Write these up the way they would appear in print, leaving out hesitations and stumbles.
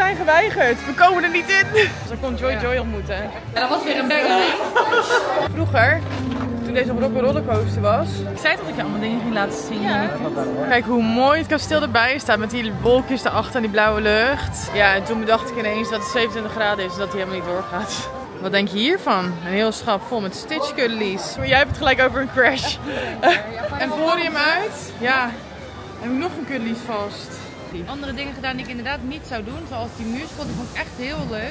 zijn geweigerd. We komen er niet in. Dus dan kon Joy ontmoeten. Ja, dat was weer een banger. Vroeger, toen deze op Rollercoaster was. Ik zei toch dat ik je allemaal dingen ging laten zien. Ja. Kijk hoe mooi het kasteel erbij staat met die wolkjes erachter en die blauwe lucht. Ja, en toen bedacht ik ineens dat het 27 graden is en dat hij helemaal niet doorgaat. Wat denk je hiervan? Een heel schap vol met Stitch cuddlies. Maar jij hebt het gelijk over een crash. En voer je hem uit? Ja. Heb ik nog een cuddlies vast. Andere dingen gedaan die ik inderdaad niet zou doen. Zoals die musical, die vond ik echt heel leuk.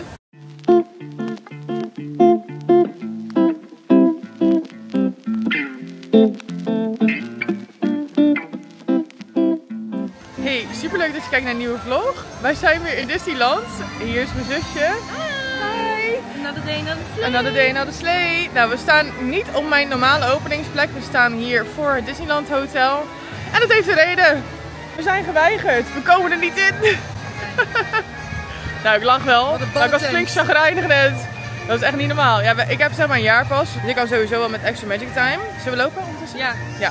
Hey, superleuk dat je kijkt naar een nieuwe vlog. Wij zijn weer in Disneyland. Hier is mijn zusje. Hi! Another day, another sleigh. Another day, another sleigh. Nou, we staan niet op mijn normale openingsplek. We staan hier voor het Disneyland Hotel. En dat heeft een reden. We zijn geweigerd. We komen er niet in. Nou, ik lach wel. Maar ik was flink chagrijnig net. Dat is echt niet normaal. Ja, ik heb zeg maar een jaarpas. Dus ik kan sowieso wel met Extra Magic Time. Zullen we lopen ondertussen? Ja. Ja.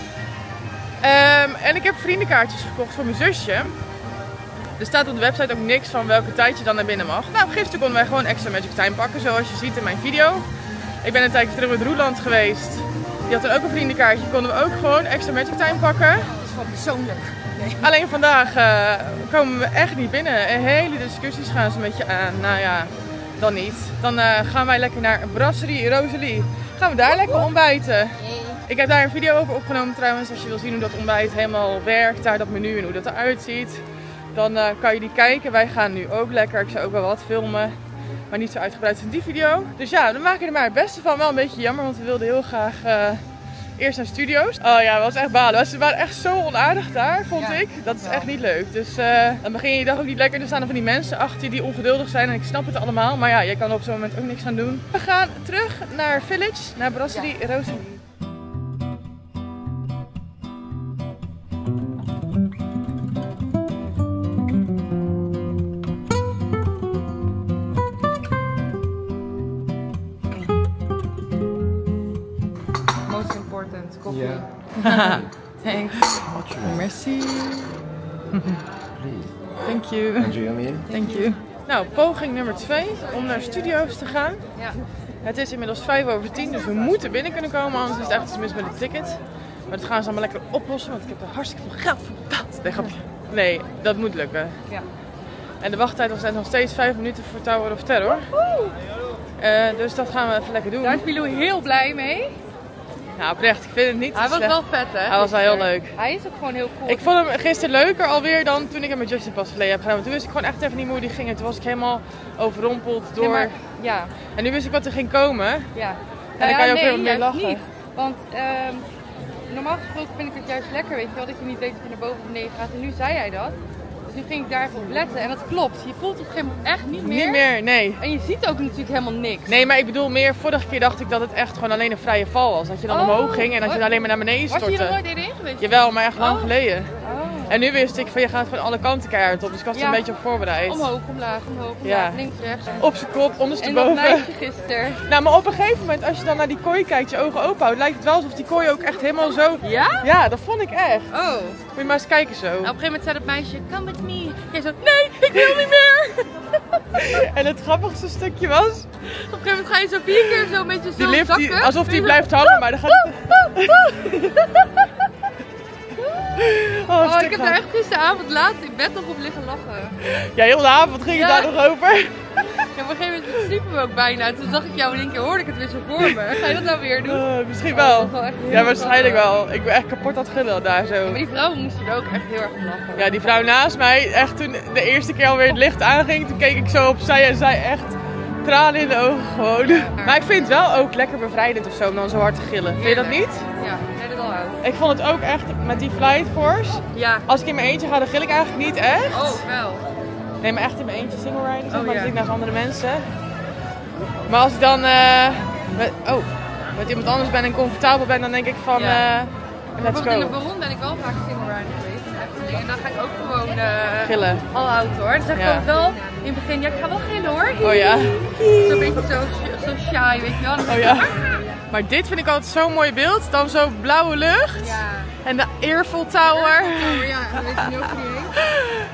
En ik heb vriendenkaartjes gekocht voor mijn zusje. Er staat op de website ook niks van welke tijd je dan naar binnen mag. Nou, gisteren konden wij gewoon Extra Magic Time pakken, zoals je ziet in mijn video. Ik ben een tijdje terug met Roeland geweest. Die had dan ook een vriendenkaartje. Konden we ook gewoon Extra Magic Time pakken. Het is gewoon persoonlijk. Nee. Alleen vandaag komen we echt niet binnen. En hele discussies gaan ze met je aan. Nou ja, dan niet. Dan gaan wij lekker naar Brasserie Rosalie. Gaan we daar lekker ontbijten. Ik heb daar een video over opgenomen trouwens. Als je wil zien hoe dat ontbijt helemaal werkt, daar dat menu en hoe dat eruit ziet. Dan kan je die kijken. Wij gaan nu ook lekker. Ik zou ook wel wat filmen. Maar niet zo uitgebreid als in die video. Dus ja, dan maken we er maar het beste van. Wel een beetje jammer, want we wilden heel graag eerst naar studio's. Oh ja, dat was echt balen. Ze waren echt zo onaardig daar, vond ik. Dat is echt niet leuk. Dus dan begin je je dag ook niet lekker. Er staan er van die mensen achter je die ongeduldig zijn. En ik snap het allemaal. Maar ja, je kan op zo'n moment ook niks aan doen. We gaan terug naar Village, naar Brasserie Rosalie. Coffee. Yeah. Thanks. Merci. Please. Thank you. Enjoy your meal. Thank you. Nou, poging nummer 2 om naar studio's te gaan. Ja. Het is inmiddels 9:55, dus we moeten binnen kunnen komen, anders is het echt iets mis met het ticket. Maar dat gaan ze allemaal lekker oplossen, want ik heb er hartstikke veel geld voor betaald. Nee, grapje. Nee, dat moet lukken. Ja. En de wachttijd was nog steeds 5 minuten voor Tower of Terror. Dus dat gaan we even lekker doen. Daar is Milou heel blij mee. Nou, oprecht, ik vind het niet. Hij was wel vet, hè? Hij was wel heel leuk. Hij is ook gewoon heel cool. Ik vond hem gisteren leuker alweer dan toen ik hem met Justin pas geleden heb gedaan. Want toen wist ik gewoon echt even niet hoe die ging. En toen was ik helemaal overrompeld door... Ja, maar, ja. En nu wist ik wat er ging komen. Ja. En dan kan je ook heel meer lachen. Niet. Want normaal gesproken vind ik het juist lekker, weet je wel, dat je niet weet of je naar boven of beneden gaat. En nu zei hij dat. Dus nu ging ik daar even op letten. En dat klopt. Je voelt op een gegeven moment echt niet meer. Niet meer, nee. En je ziet ook natuurlijk helemaal niks. Nee, maar ik bedoel meer, vorige keer dacht ik dat het echt gewoon alleen een vrije val was. Dat je dan omhoog ging en dat je dan alleen maar naar beneden stortte. Was je er nooit eerder in geweest? Jawel, maar echt lang geleden. Oh. En nu wist ik van je gaat gewoon alle kanten keihard op. Dus ik was er een beetje op voorbereid. Omhoog, omlaag, Ja. links, rechts. Op zijn kop, ondersteboven. En dat meisje gisteren. Nou, maar op een gegeven moment, als je dan naar die kooi kijkt, je ogen open houdt, lijkt het wel alsof die kooi ook echt helemaal zo... Ja? Ja, dat vond ik echt. Oh. Moet je maar eens kijken zo. Nou, op een gegeven moment zei dat meisje, come with me. Jij zo, nee, ik wil niet meer. En het grappigste stukje was... Op een gegeven moment ga je zo 4 keer zo met je zo Die lift, zakken. alsof die blijft hangen, maar dan gaat het... Oh, ik heb daar echt gisteravond laat in bed nog op liggen lachen. Ja, heel de avond ging het daar nog over. Ja, op een gegeven moment sliepen we ook bijna. Toen zag ik jou in één keer, hoorde ik het weer zo voor me. Ga je dat nou weer doen? Misschien wel. Ja, waarschijnlijk grappig. wel. Ik ben echt kapot aan het gillen daar zo. Ja, maar die vrouwen moesten er ook echt heel erg om lachen. Ja, die vrouw naast mij, echt toen de eerste keer alweer het licht aanging, toen keek ik zo opzij en zij echt tranen in de ogen gewoon. Maar ik vind het wel ook lekker bevrijdend of zo om dan zo hard te gillen. Vind je dat niet? Ja, nee, dat al uit. Ik vond het ook echt met die Flight Force. Ja. Als ik in mijn eentje ga, dan gil ik eigenlijk niet echt. Oh, wel. Nee, maar echt in mijn eentje single riding, zeg maar, ja. dan zit ik naast andere mensen. Maar als ik dan met iemand anders ben en comfortabel ben, dan denk ik van let's go. In de Baron ben ik wel vaak single rider geweest. En dan ga ik ook gewoon gillen. all out hoor. Dan zeg ik ook wel in het begin, ja ik ga wel gillen hoor. Oh ja. Zo'n beetje zo shy, weet je wel. Oh ja. Maar dit vind ik altijd zo'n mooi beeld. Dan zo blauwe lucht. Ja. En de Eiffel Tower. Ja, dat weet je nu ook niet heen.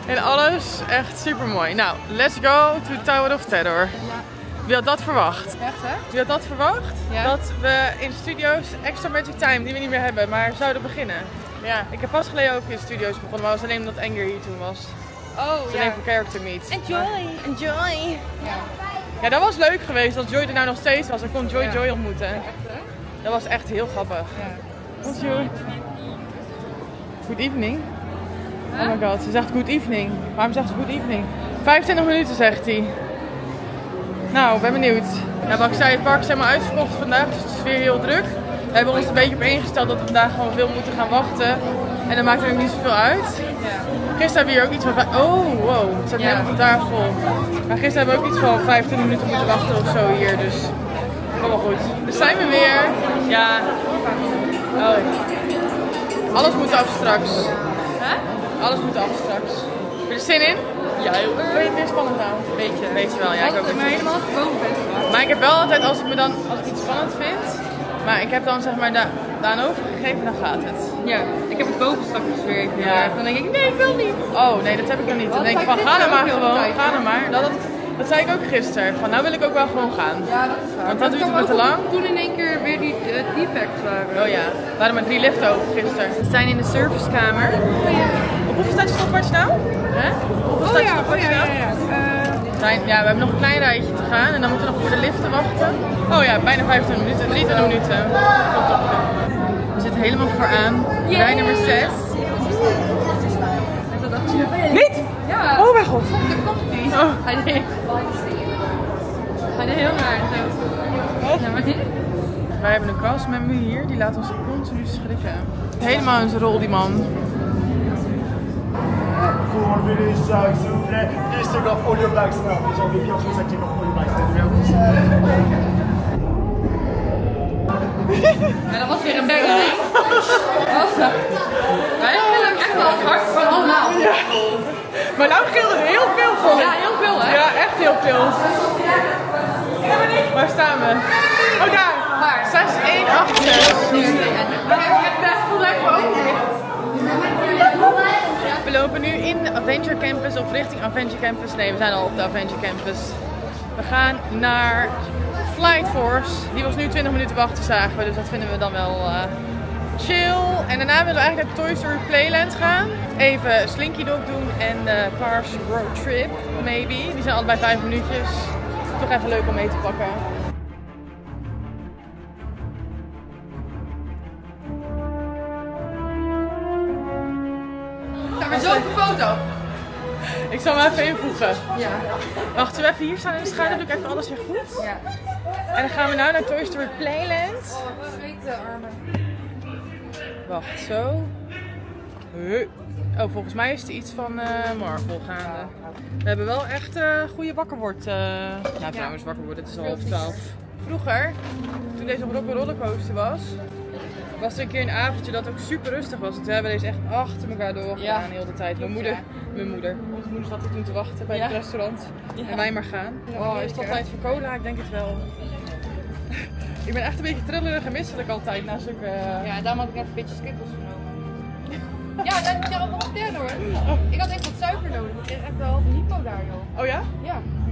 En alles echt super mooi. Nou, let's go to Tower of Terror. Ja. Wie had dat verwacht? Echt hè? Wie had dat verwacht? Ja. Dat we in studio's extra Magic Time, die we niet meer hebben, maar zouden beginnen. Ja, ik heb pas geleden ook in studio's begonnen, maar het was alleen omdat Anger hier toen was. Oh Dus ja. alleen voor character meet. Enjoy! Ja. Ja, dat was leuk geweest dat Joy er nou nog steeds was. Ik kon Joy ontmoeten. Echt hè? Dat was echt heel grappig. Ja. Bonjour. Good evening. Huh? Oh my god, ze zegt good evening. Waarom zegt ze good evening? 25 minuten zegt hij. Nou, ben benieuwd. Ja, wat ik zei, het park is helemaal uitverkocht vandaag, dus het is weer heel druk. We hebben ons een beetje op ingesteld dat we vandaag gewoon veel moeten gaan wachten. En dat maakt er ook niet zoveel uit. Ja. Gisteren hebben we hier ook iets van... Oh, wow, het staat helemaal op tafel. Maar gisteren hebben we ook iets van 25 minuten moeten wachten of zo hier, dus... Kom wel goed. Dus zijn we weer. Ja. Oh. Alles moet af straks. Alles moet af straks. Heb je er zin in? Ja, heel erg. Vind je het weer spannend nou? Weet je wel, ja, ik ook. Ik ben helemaal gebogen ben. Maar ik heb wel altijd, als ik iets spannend vind, maar ik heb dan zeg maar daaraan overgegeven, dan gaat het. Ja, ik heb het boven straks weer even. Ja. Dan denk ik, nee, ik wil niet. Oh, nee, dat heb ik dan niet. Dan denk ik van, ga dan maar gewoon, ga dan maar. Dat zei ik ook gisteren, van nou wil ik ook wel gewoon gaan. Ja, dat is waar. Want dat duurt me te lang. Toen in één keer weer die defects waren. Oh ja, we hadden maar 3 liften over gisteren. We zijn in de servicekamer. Op hoeveel staat je stopwatch nou? Hè? Hoeveel staat je stopwatch nou? Ja, we hebben nog een klein rijtje te gaan en dan moeten we nog voor de liften wachten. Oh ja, bijna 25 minuten, 23 minuten. We zitten helemaal vooraan. Rij nummer 6. Niet? Ja. Oh mijn god. Daar komt hij. Oh. Hij deed heel raar. Zo. Ja, maar dit? Wij hebben een castmember hier, die laat ons continu schrikken. Helemaal in zijn rol, die man. Voor jullie zou ik zoeken. Eerst take off all your bags now. Dus al die jongens zijn take off all your bags. Ja, dat was weer een banger, hè? Wij gillen echt wel het hardst van allemaal. Ja. Maar nou scheelde het heel veel voor. Ja, heel veel, hè? Ja, echt heel veel. Waar staan we? Oh, daar. Waar? 6, 1, 8, 6. Het best goed lijkt me ook niet. We lopen nu in de Avenger Campus of richting Avenger Campus. Nee, we zijn al op de Avenger Campus. We gaan naar Flight Force. Die was nu 20 minuten wachten, zagen we. Dus dat vinden we dan wel chill. En daarna willen we eigenlijk naar Toy Story Playland gaan. Even Slinky Dog doen en Cars Road Trip, maybe. Die zijn allebei 5 minuutjes. Toch even leuk om mee te pakken. Daar is ook een foto. Ik zal hem even invoegen. Ja. Wacht, zullen we even hier staan in de schuil? Dan doe ik even alles weer goed. Ja. En dan gaan we nu naar Toy Story Playland. Oh, zweten armen. Wacht, zo. Oh, volgens mij is er iets van Marvel gaande. We hebben wel echt goede wakkerword. Nou, trouwens, wakkerword, het is al 11:30. Vroeger, toen deze op rollercoaster was er een keer een avondje dat ook super rustig was. Toen hebben we deze echt achter elkaar doorgedaan, heel de tijd. Onze moeder zat er toen te wachten bij het restaurant. En wij maar gaan. Oh, is het al tijd voor cola? Ik denk het wel. Ik ben echt een beetje trillerig en misselijk altijd na zulke... Ja, daarom had ik net een beetje Skittles genomen. Ja, dat is al wat derde hoor. Ik had echt wat suiker nodig. Ik kreeg echt wel halve hypo daar joh. Oh ja? Ja.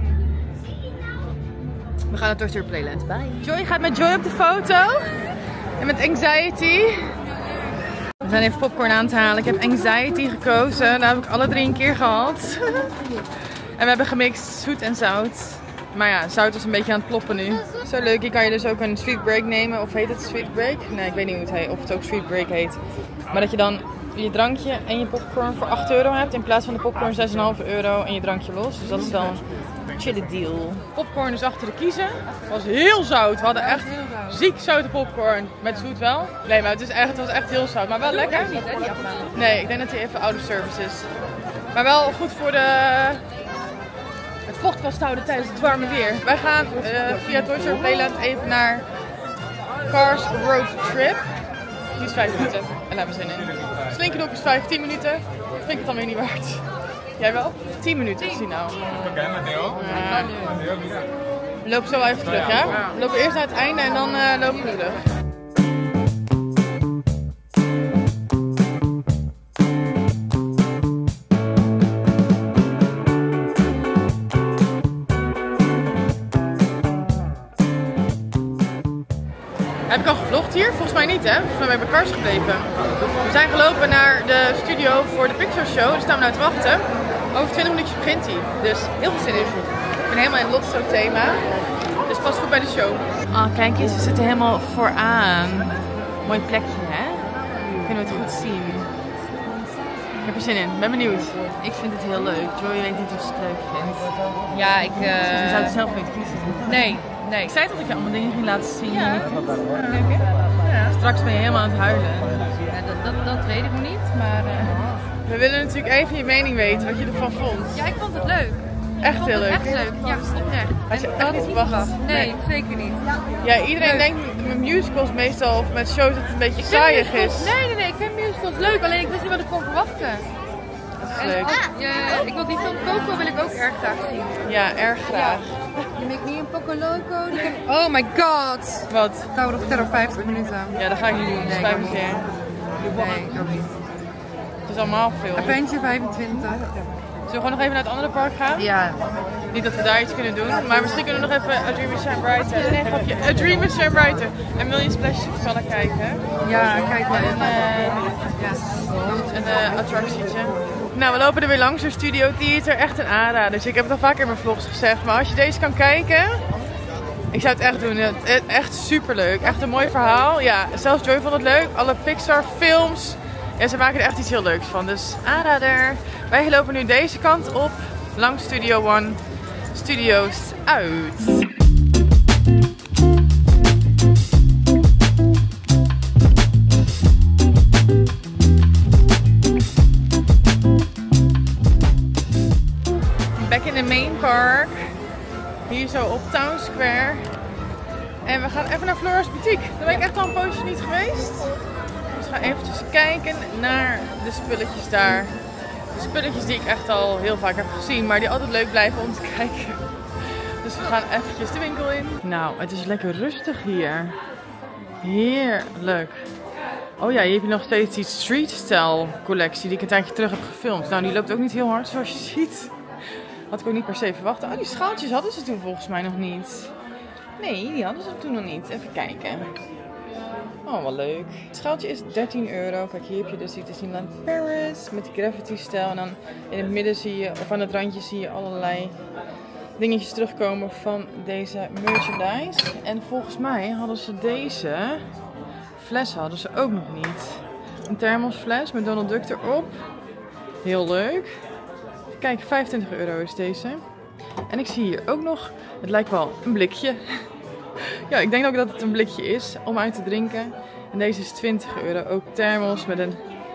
We gaan naar Toy Story Playland. Bye. Joy gaat met Joy op de foto. En met Anxiety. We zijn even popcorn aan te halen. Ik heb Anxiety gekozen. Daar heb ik alle 3 een keer gehad. En we hebben gemixt zoet en zout. Maar ja, zout is een beetje aan het ploppen nu. Zo leuk, hier kan je dus ook een sweet break nemen. Of heet het sweet break? Nee, ik weet niet hoe het heet. Of het ook sweet break heet. Maar dat je dan je drankje en je popcorn voor 8 euro hebt. In plaats van de popcorn 6,5 euro en je drankje los. Dus dat is wel een chille deal. Popcorn is achter de kiezen. Het was heel zout. We hadden echt ziek zoute popcorn. Met zoet wel. Nee, maar het was echt heel zout. Maar wel lekker. Nee, ik denk dat hij even out of service is. Maar wel goed voor het vocht vasthouden tijdens het warme weer. Wij gaan via Toy Story Playland even naar Cars Road Trip. Die is 5 minuten. En daar hebben we zin in. Slinky Dog is 10 minuten. Vind ik het dan weer niet waard. Jij wel? 10 minuten zie nou. We lopen zo wel even terug, ja? We lopen eerst naar het einde en dan lopen we terug. Heb ik al gevlogd hier? Volgens mij niet, hè? Volgens mij ben ik bij Cars gebleven. We zijn gelopen naar de studio voor de Pixar Show. Daar staan we nou te wachten. Over 20 minuutjes begint hij. Dus heel veel zin in. Ik ben helemaal in Lotso thema. Dus pas goed bij de show. Oh, kijk eens, we zitten helemaal vooraan. Mooi plekje, hè? Kunnen we het goed zien. Ik heb er zin in. Ben benieuwd. Ik vind het heel leuk. Joy weet niet of ze het leuk vindt. Ja, Je zou het zelf niet kiezen. Nee. Ik zei toch dat je allemaal dingen ging laten zien. Ja. Leuk, hè? Ja. Straks ben je helemaal aan het huilen. Ja, dat weet ik nog niet, maar... We willen natuurlijk even je mening weten, wat je ervan vond. Ja, ik vond het leuk. Echt heel leuk. Echt leuk, ja, oprecht. Had je En echt niet verwacht? Nee, zeker niet. Ja, iedereen Leuk. denkt met musicals meestal of met shows dat het een beetje saaiig is. Nee, ik vind musicals leuk, alleen ik wist niet wat ik kon verwachten. Dat is En leuk. ik wil die film Coco wil ik ook erg graag zien. Ja, erg graag. Je maakt niet een Poco Loco. Oh my god! Wat? Tower of Terror 50 minuten. Ja, dat ga ik niet doen. Dat is Nee, 5 ik ook keer. Nee, ik ook niet. Het is allemaal veel. Adventure 25. Zullen we gewoon nog even naar het andere park gaan? Ja. Niet dat we daar iets kunnen doen, maar misschien kunnen we nog even A Dream is Shine Brighter. Nee, grapje. A Dream is Shine Brighter. En Million Splashes of Color kijken. Ja, kijk maar. Een attractietje. Nou, we lopen er weer langs door Studio Theater. Echt een aanrader. Dus ik heb het al vaker in mijn vlogs gezegd. Maar als je deze kan kijken, ik zou het echt doen. Echt super leuk. Echt een mooi verhaal. Ja, zelfs Joy vond het leuk. Alle Pixar films. Ja, ze maken er echt iets heel leuks van. Dus aanrader. Wij lopen nu deze kant op. Langs Studio One Studios uit. Back in the main park. Hier zo op Town Square. En we gaan even naar Flora's Boutique. Daar ben ik echt al een poosje niet geweest. Dus we gaan eventjes kijken naar de spulletjes daar. De spulletjes die ik echt al heel vaak heb gezien, maar die altijd leuk blijven om te kijken. Dus we gaan eventjes de winkel in. Nou, het is lekker rustig hier. Heerlijk. Oh ja, hier heb je nog steeds die street style collectie die ik een tijdje terug heb gefilmd. Nou, die loopt ook niet heel hard zoals je ziet. Had ik ook niet per se verwacht. Oh, die schaaltjes hadden ze toen volgens mij nog niet. Nee, die hadden ze toen nog niet. Even kijken. Oh, wel leuk. Het schaaltje is €13. Kijk, hier heb je dus die Disneyland Paris met die gravity stijl. En dan in het midden zie je, of aan het randje zie je allerlei dingetjes terugkomen van deze merchandise. En volgens mij hadden ze deze flessen hadden ze ook nog niet. Een thermosfles met Donald Duck erop. Heel leuk. Kijk, €25 is deze. En ik zie hier ook nog, het lijkt wel een blikje. Ja, ik denk ook dat het een blikje is om uit te drinken. En deze is €20. Ook thermos met een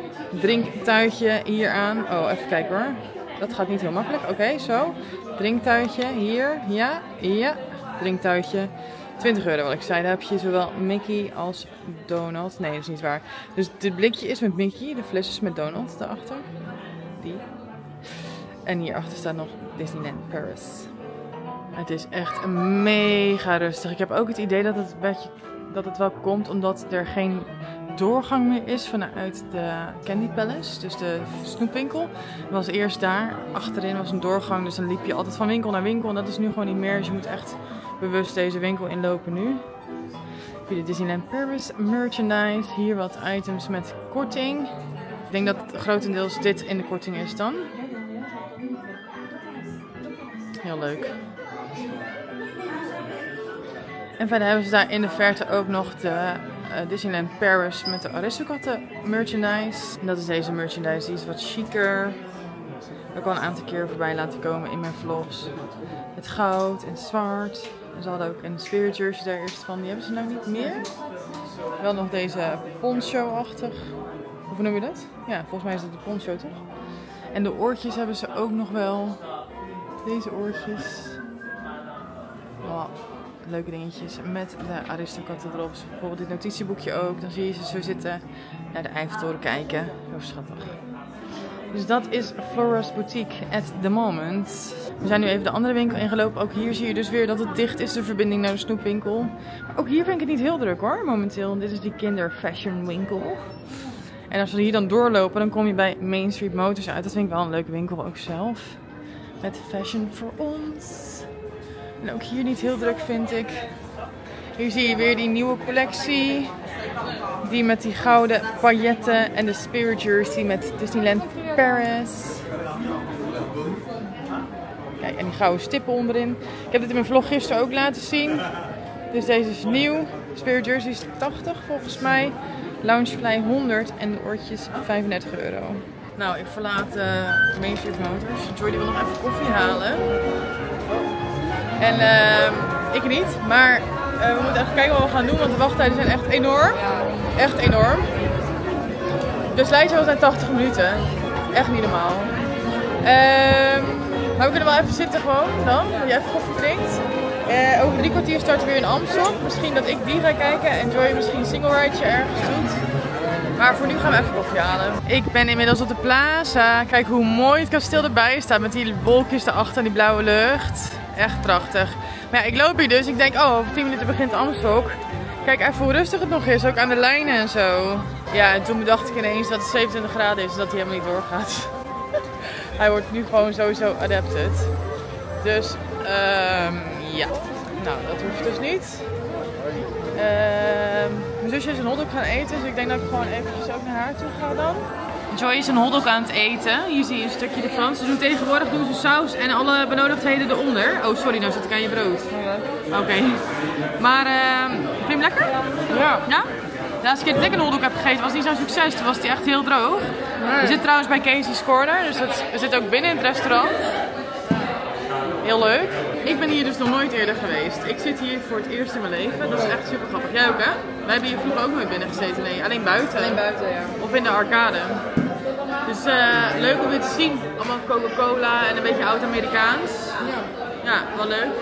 drinktuitje hier aan. Oh, even kijken hoor. Dat gaat niet heel makkelijk. Oké, zo. Drinktuitje hier. Ja. Drinktuitje. €20 wat ik zei. Daar heb je zowel Mickey als Donald. Nee, dat is niet waar. Dus dit blikje is met Mickey. De fles is met Donald daarachter. Die. En hierachter staat nog Disneyland Paris. Het is echt mega rustig. Ik heb ook het idee dat het wel komt omdat er geen doorgang meer is vanuit de Candy Palace. Dus de snoepwinkel. Was eerst daar. Achterin was een doorgang. Dus dan liep je altijd van winkel naar winkel. En dat is nu gewoon niet meer. Dus je moet echt bewust deze winkel inlopen nu. Heb je de Disneyland Paris merchandise. Hier wat items met korting. Ik denk dat grotendeels dit in de korting is dan. Heel leuk. En verder hebben ze daar in de verte ook nog de Disneyland Paris met de Aristokatten merchandise. En dat is deze merchandise, die is wat chiquer. Ik heb al een aantal keer voorbij laten komen in mijn vlogs. Het goud en zwart. En ze hadden ook een spirit jersey daar eerst van. Die hebben ze nou niet meer. Wel nog deze poncho-achtig. Hoe noem je dat? Ja, volgens mij is het de poncho toch? En de oortjes hebben ze ook nog wel. Deze oortjes. Wow, leuke dingetjes. Met de Aristokatten erop. Dus bijvoorbeeld dit notitieboekje ook. Dan zie je ze zo zitten naar de Eiffeltoren kijken. Zo schattig. Dus dat is Flora's Boutique at the moment. We zijn nu even de andere winkel ingelopen. Ook hier zie je dus weer dat het dicht is, de verbinding naar de snoepwinkel. Maar ook hier vind ik het niet heel druk hoor, momenteel. Dit is die kinderfashion winkel. En als we hier dan doorlopen, dan kom je bij Main Street Motors uit. Dat vind ik wel een leuke winkel ook zelf. Met fashion voor ons. En ook hier niet heel druk vind ik. Ik Hier zie je weer die nieuwe collectie. Die met die gouden pailletten en de Spirit Jersey met Disneyland Paris. Kijk, en die gouden stippen onderin. Ik heb dit in mijn vlog gisteren ook laten zien. Dus deze is nieuw. Spirit Jersey is 80 volgens mij. Loungefly 100 en de oortjes 35 euro. Nou, ik verlaat Main Street Motors. Joy die wil nog even koffie halen. En ik niet, maar we moeten even kijken wat we gaan doen, want de wachttijden zijn echt enorm. Echt enorm. De slijtje zijn 80 minuten. Echt niet normaal. Maar we kunnen wel even zitten gewoon dan, dat je even koffie drinkt. Over 3 kwartier starten we weer in Amsterdam. Misschien dat ik die ga kijken en Joy misschien een single rideje ergens doet. Maar voor nu gaan we even koffie halen. Ik ben inmiddels op de plaza. Kijk hoe mooi het kasteel erbij staat met die wolkjes daarachter en die blauwe lucht. Echt prachtig. Maar ja, ik loop hier dus. Ik denk, oh, over 10 minuten begint Amstok. Kijk even hoe rustig het nog is, ook aan de lijnen en zo. Ja, en toen bedacht ik ineens dat het 27 graden is en dat hij helemaal niet doorgaat. Hij wordt nu gewoon sowieso adapted. Dus, ja. Nou, dat hoeft dus niet. Mijn zusje is een hotdog gaan eten, dus ik denk dat ik gewoon eventjes ook naar haar toe ga dan. Joy is een hotdog aan het eten. Hier zie je een stukje ervan. Ze doen tegenwoordig saus en alle benodigdheden eronder. Oh, sorry, nou zit ik aan je brood. Oké. Maar, vind je hem lekker? Ja. Ja? De laatste keer dat ik een hotdog heb gegeten was niet zo'n succes. Toen was die echt heel droog. Nee. We zitten trouwens bij Casey's Corner, dus we zitten ook binnen in het restaurant. Heel leuk. Ik ben hier dus nog nooit eerder geweest. Ik zit hier voor het eerst in mijn leven. Dat is echt super grappig. Jij ook, hè? Wij hebben hier vroeger ook nooit binnen gezeten. Nee, alleen buiten. Alleen buiten, ja. Of in de arcade. Dus leuk om dit te zien. Allemaal Coca-Cola en een beetje oud-Amerikaans. Ja. Ja, wel leuk.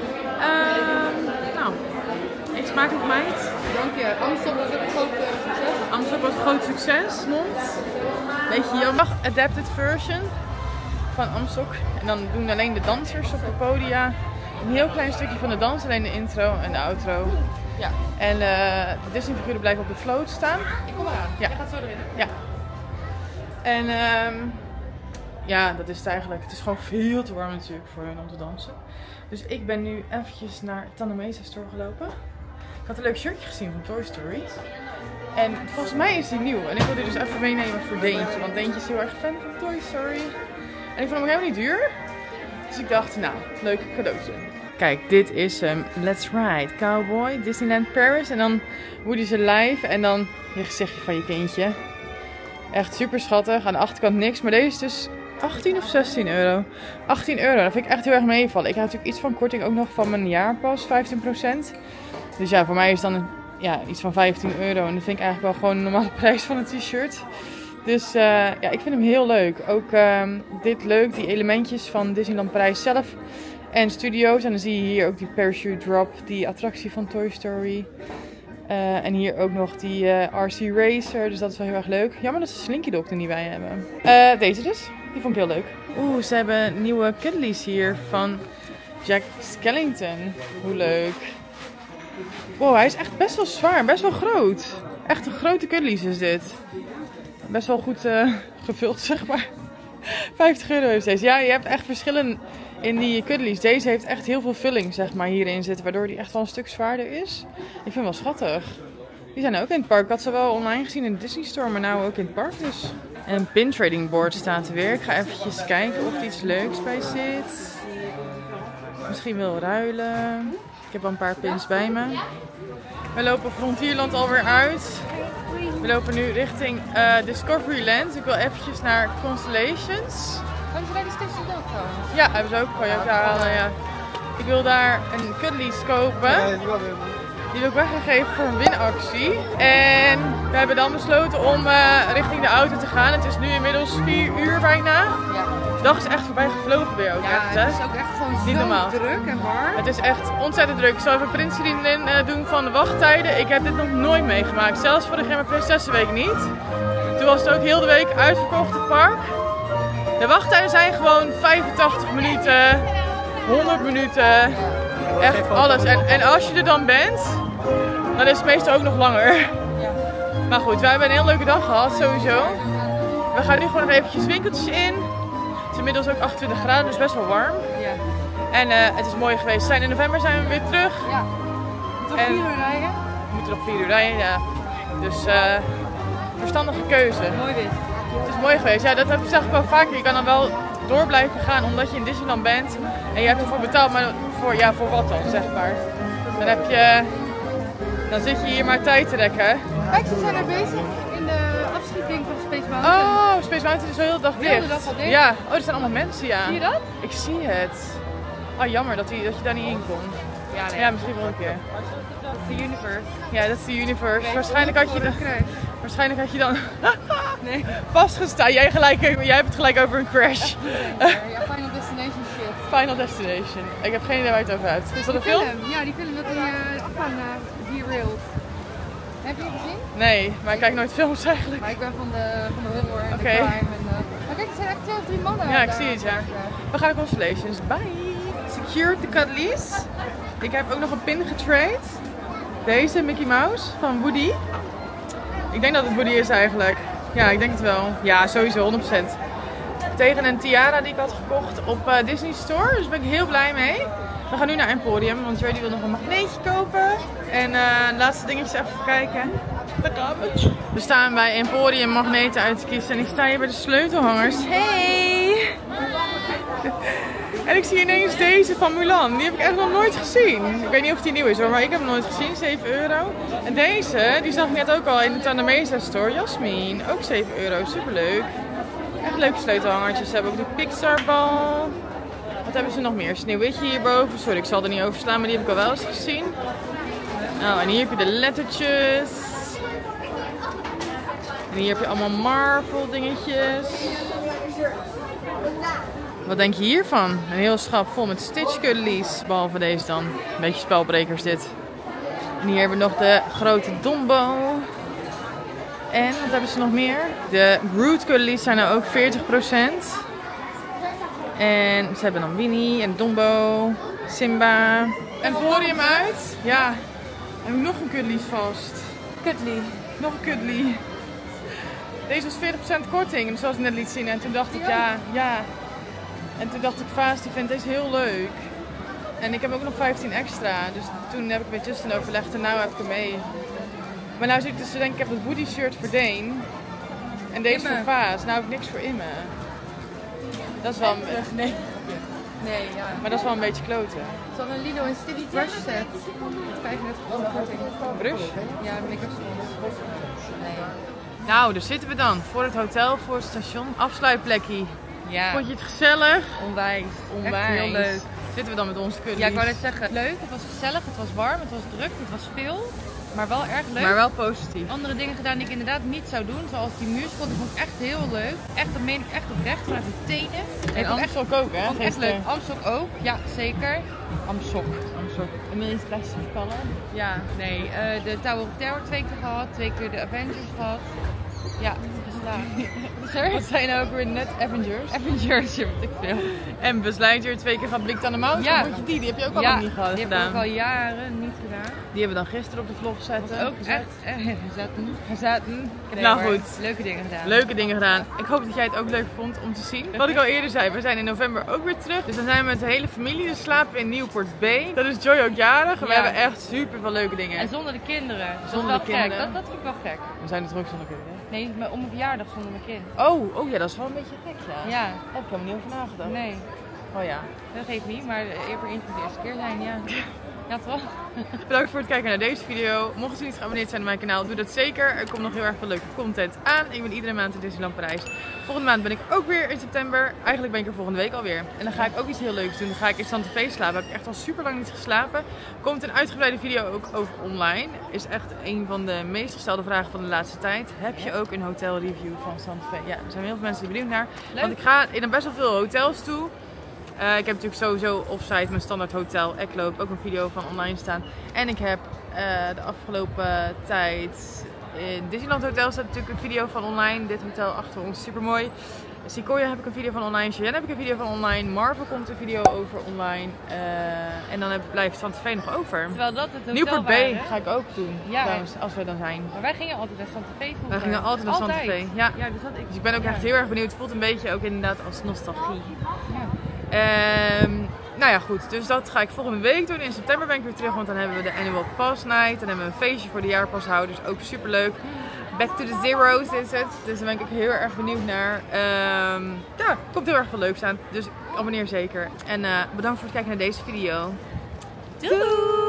Nou, eet smakelijk meid. Dank je. Amsterdam was ook een groot succes. Amsterdam was een groot succes, Mond. Beetje jammer. Adapted version van Amstok. En dan doen alleen de dansers op het podia een heel klein stukje van de dans, alleen de intro en de outro. Ja. En de Disney-figuren blijven op de float staan. Ik kom eraan. Ja. Jij gaat zo erin. Ja. En ja, dat is het eigenlijk. Het is gewoon veel te warm natuurlijk voor hun om te dansen. Dus ik ben nu eventjes naar Tanamesa Store gelopen. Ik had een leuk shirtje gezien van Toy Story. En volgens mij is die nieuw. En ik wil die dus even meenemen voor Deentje. Want Deentje is heel erg fan van Toy Story. En ik vond hem ook helemaal niet duur. Dus ik dacht, nou, leuk cadeautje. Kijk, dit is hem. Let's Ride. Cowboy, Disneyland Paris. En dan Woody's Alive. En dan je gezichtje van je kindje. Echt super schattig. Aan de achterkant niks. Maar deze is dus 18 of 16 euro. 18 euro. Dat vind ik echt heel erg meevallen. Ik heb natuurlijk iets van korting ook nog van mijn jaarpas. 15%. Dus ja, voor mij is dan ja, iets van 15 euro. En dat vind ik eigenlijk wel gewoon een normale prijs van een t-shirt. Dus ja, ik vind hem heel leuk. Ook dit leuk, die elementjes van Disneyland Parijs zelf en studio's. En dan zie je hier ook die parachute drop, die attractie van Toy Story. En hier ook nog die RC Racer, dus dat is wel heel erg leuk. Jammer dat ze Slinky Dog er niet bij hebben. Deze dus, die vond ik heel leuk. Oeh, ze hebben nieuwe cuddlies hier van Jack Skellington. Hoe leuk. Wow, hij is echt best wel zwaar, best wel groot. Echt een grote cuddlies is dit. Best wel goed gevuld, zeg maar. 50 euro is deze. Ja, je hebt echt verschillen in die cuddlies. Deze heeft echt heel veel vulling, zeg maar, hierin zitten. Waardoor die echt wel een stuk zwaarder is. Ik vind hem wel schattig. Die zijn ook in het park. Ik had ze wel online gezien in de Disney Store, maar nou ook in het park dus. En een pin trading board staat er weer. Ik ga eventjes kijken of er iets leuks bij zit. Misschien wil ruilen. Ik heb al een paar pins bij me. We lopen Frontierland alweer uit. We lopen nu richting Discoveryland. Ik wil eventjes naar Constellations. Kan je bij de Station ook trouwens? Ja, hebben ze ook. Kan je ook daar halen, ja. Ik wil daar een cuddlies kopen. Die wil ik weggegeven voor een winactie. En we hebben dan besloten om richting de auto te gaan. Het is nu inmiddels 4 uur bijna. Ja. De dag is echt voorbij gevlogen weer ook. Ja, echt, hè? Het is ook echt gewoon niet normaal. Druk en warm. Het is echt ontzettend druk. Ik zal even printscreen doen van de wachttijden. Ik heb dit nog nooit meegemaakt. Zelfs voor de Gemma Prinsessenweek niet. Toen was het ook heel de week uitverkocht het park. De wachttijden zijn gewoon 85 minuten, 100 minuten. Echt alles. En als je er dan bent, dan is het meestal ook nog langer. Maar goed, wij hebben een heel leuke dag gehad sowieso. We gaan nu gewoon nog eventjes winkeltjes in. Het is inmiddels ook 28 graden, dus best wel warm. Ja. En het is mooi geweest. In november zijn we weer terug. Ja. nog 4 uur rijden. We moeten nog 4 uur rijden, ja. Dus verstandige keuze. Mooi wit. Het is mooi geweest. Ja, dat heb ik zelf wel vaker. Je kan dan wel door blijven gaan omdat je in Disneyland bent. En je hebt ervoor betaald, maar voor wat dan, zeg maar. Dan zit je hier maar tijd te rekken. Kijk, ze zijn er bezig in de afschietding van Space Mountain. Oh, Space Mountain is wel heel de dag dicht. Heel de dag al dicht. Ja, oh, er zijn allemaal mensen, ja. Zie je dat? Ik zie het. Oh, jammer dat je daar niet in kon. Ja, nee. Ja, misschien wel een keer. Dat is de universe. Ja, dat is de universe. Nee, Waarschijnlijk had je dan Nee. vastgestaan. Jij hebt het gelijk over een crash. Ja, Final Destination shit. Final Destination. Ik heb geen idee waar je het over hebt. Is dat een film? Ja, die film dat die afgaan derailed. Heb je die gezien? Nee, maar ik kijk nooit films eigenlijk. Maar ik ben van de horror en de Oké. crime. Maar kijk, er zijn echt 2 of 3 mannen. Ja, ik daar. zie het, ja. We gaan naar Constellations. Bye! Secured the Cuddlies. Ik heb ook nog een pin getrade. Deze Mickey Mouse van Woody. Ik denk dat het Woody is eigenlijk. Ja, ik denk het wel. Ja, sowieso, 100%. Tegen een tiara die ik had gekocht op Disney Store. Dus daar ben ik heel blij mee. We gaan nu naar Emporium, want Jordi wil nog een magneetje kopen. En de laatste dingetjes even kijken. Daar gaan we. We staan bij Emporium magneten uit te kiezen en ik sta hier bij de sleutelhangers. Hey! En ik zie ineens deze van Mulan. Die heb ik echt nog nooit gezien. Ik weet niet of die nieuw is hoor, maar ik heb hem nooit gezien. 7 euro. En deze, die zag ik net ook al in de Tandemesa store. Jasmine, ook 7 euro. Superleuk. Echt leuke sleutelhangertjes. Ze hebben ook de Pixar bal. Wat hebben ze nog meer? Sneeuwwitje hierboven. Sorry, ik zal er niet over slaan, maar die heb ik al wel eens gezien. Nou, en hier heb je de lettertjes. En hier heb je allemaal Marvel dingetjes. Wat denk je hiervan? Een heel schap vol met Stitch Cuddlies. Behalve deze dan. Een beetje spelbrekers dit. En hier hebben we nog de grote Dumbo. En wat hebben ze nog meer? De Groot Cuddlies zijn er ook 40%. En ze hebben dan Winnie en Dumbo, Simba. Emporium uit. Ja. En nog een Cuddlies vast. Cuddly. Nog een Cuddly. Deze was 40% korting, zoals ik net liet zien. En toen dacht ik, ja. En toen dacht ik, Vaas, die vindt deze heel leuk. En ik heb ook nog 15 extra. Dus toen heb ik met Justin overlegd en nu heb ik hem mee. Maar nu zit ik dus te denken, ik heb het Woody shirt voor Dane. En deze voor Vaas. Nou heb ik niks voor Imme. Dat is wel een... Nee. Nee, ja. Maar dat is wel een beetje kloten. Ze hadden een Lilo en Stitch brush set. Met 35% korting. Brush? Ja, make-up spons. Nee. Nou, daar zitten we dan. Voor het hotel, voor het station. Afsluitplekje. Ja. Vond je het gezellig? Onwijs. Onwijs. Echt heel leuk. Zitten we dan met onze Cuddlies? Ja, ik wou net zeggen. Leuk, het was gezellig, het was warm, het was druk, het was veel. Maar wel erg leuk. Maar wel positief. Andere dingen gedaan die ik inderdaad niet zou doen. Zoals die musical, die vond ik echt heel leuk. Echt, dat meen ik echt oprecht, vanuit de tenen. En Amstok ook, hè? Vond ik echt leuk. Amstok ook, ja zeker. Amstok. En wil je iets kleins verkallen? Ja, nee. De Tower of Terror 2 keer gehad, 2 keer de Avengers gehad. Ja, geslaagd. Wat zijn nou ook weer net Avengers? Avengers, weet ik veel. En Buzz Lightyear 2 keer gehad, Blikt aan de Mouw. Ja. Vond je die heb je ook al nog niet gehad, die heb ik gedaan. ook al jaren niet gedaan. Die hebben we dan gisteren op de vlog gezet. Ook echt gezaten. Nou goed. Leuke dingen gedaan. Leuke dingen gedaan. Ik hoop dat jij het ook leuk vond om te zien. Wat ik al eerder zei, we zijn in november ook weer terug. Dus dan zijn we met de hele familie. Dus slapen in Newport Bay. Dat is Joy ook jarig. En we hebben echt super veel leuke dingen. En zonder de kinderen. Zonder dat is de wel kinderen. gek. Dat vind ik wel gek. We zijn er terug zonder kinderen. Nee, maar om mijn verjaardag zonder mijn kind. Oh ja, dat is wel een beetje gek, ja. Ja. Daar heb ik helemaal niet over nagedacht. Nee, Oh ja. dat geeft niet. Maar eerder eens moet de eerste keer zijn, ja. Ja, toch? Bedankt voor het kijken naar deze video. Mocht je niet geabonneerd zijn op mijn kanaal, doe dat zeker. Er komt nog heel erg veel leuke content aan. Ik ben iedere maand in Disneyland Parijs. Volgende maand ben ik ook weer in september. Eigenlijk ben ik er volgende week alweer. En dan ga ik ook iets heel leuks doen. Dan ga ik in Santa Fe slapen. Heb ik echt al super lang niet geslapen. Komt een uitgebreide video ook over online. Is echt een van de meest gestelde vragen van de laatste tijd. Heb je ook een hotelreview van Santa Fe? Ja, er zijn heel veel mensen die benieuwd naar. Leuk. Want ik ga in best wel veel hotels toe. Ik heb natuurlijk sowieso offsite mijn standaard hotel Ekloop ook een video van online staan. En ik heb de afgelopen tijd in Disneyland Hotel staat natuurlijk een video van online. Dit hotel achter ons, super mooi. Sequoia heb ik een video van online. Cheyenne heb ik een video van online. Marvel komt een video over online. En dan blijft Santa Fe nog over. Terwijl dat het hotel Newport Bay waren. ga ik ook doen, Ja. trouwens, als we dan zijn. Maar wij gingen altijd naar Santa Fe vroeger. Wij gingen altijd naar Santa Fe. Ja. Ja, dus dat ik. Dus ik ben ook Ja. echt heel erg benieuwd. Het voelt een beetje ook inderdaad als nostalgie. Ja. Nou ja, goed. Dus dat ga ik volgende week doen. In september ben ik weer terug, want dan hebben we de Annual Pass Night. Dan hebben we een feestje voor de jaarpashouders. Ook super leuk. Back to the Zero's is het. Dus daar ben ik ook heel erg benieuwd naar. Ja, komt heel erg veel leuks aan. Dus abonneer zeker. En bedankt voor het kijken naar deze video. Doei!